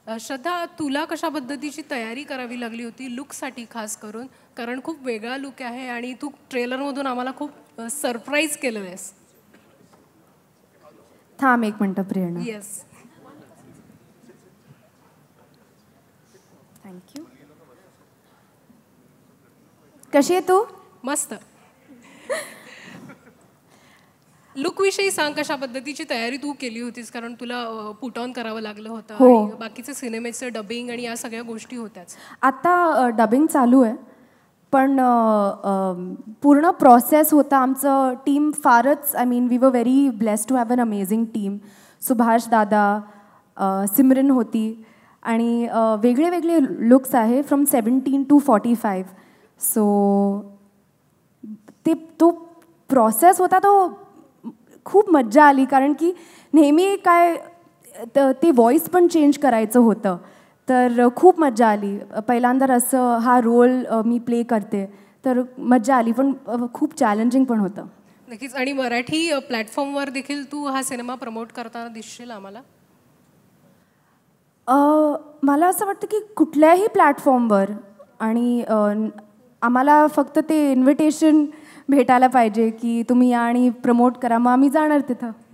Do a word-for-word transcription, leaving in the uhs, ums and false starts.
श्रद्धा, तुला कशा पद्धतीची तयारी करावी लागली होती लुकसाठी खास करून? कारण खूप वेगळा लुक आहे आणि तू ट्रेलरमधून आम्हाला खूप सरप्राईज केलं आहेस. थांब एक मिनटं प्रेरणा. येस. थँक्यू. कशी आहे तू? मस्त. लुक विषयी सांग, कशा पद्धतीची तयारी तू केली होतीस? कारण तुला पुट ऑन करावं लागलं होतं. हो. आणि बाकीचे सिनेमेचं डबिंग आणि या सगळ्या गोष्टी होत्याच. आता डबिंग चालू आहे, पण पूर्ण प्रोसेस होता. आमचं टीम फारच, I mean we were very blessed to have an amazing team. Subhash दादा, सिमरन होती आणि वेगळे वेगळे लुक्स आहे from seventeen to forty five. So ते तो प्रोसेस होता, तो खूप मज्जा आली. कारण की नेहमी काय ते व्हॉइस पण चेंज करायचं होतं, तर खूप मज्जा आली. पहिल्यांदा असं हा रोल मी प्ले करते, तर मज्जा आली, पण खूप चॅलेंजिंग पण होतं. नक्कीच. आणि मराठी प्लॅटफॉर्मवर देखील तू हा सिनेमा प्रमोट करताना दिसशील आम्हाला? मला असं वाटतं की कुठल्याही प्लॅटफॉर्मवर, आणि आम्हाला फक्त ते इन्व्हिटेशन भेटायला पाहिजे की तुम्ही या आणि प्रमोट करा, मग आम्ही जाणार तिथं.